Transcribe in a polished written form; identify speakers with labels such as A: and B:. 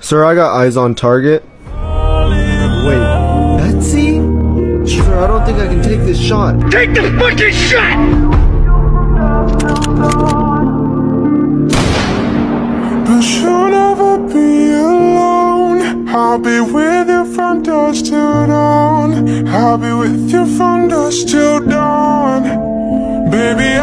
A: Sir, I got eyes on target. Wait, Betsy? Sir, I don't think I can take this shot.
B: Take the fucking shot!
C: But you'll never be alone. I'll be with you from dusk till dawn. I'll be with you from dusk till dawn. Baby,